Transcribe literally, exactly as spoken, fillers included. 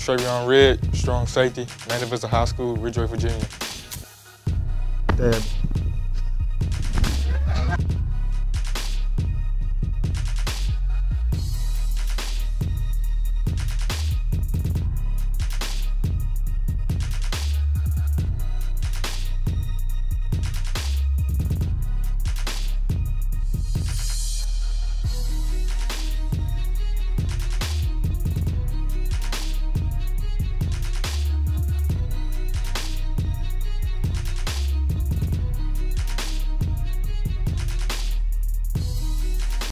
Traveon Redd, strong safety, Native Vista High School, Ridgeway, Virginia. Dad.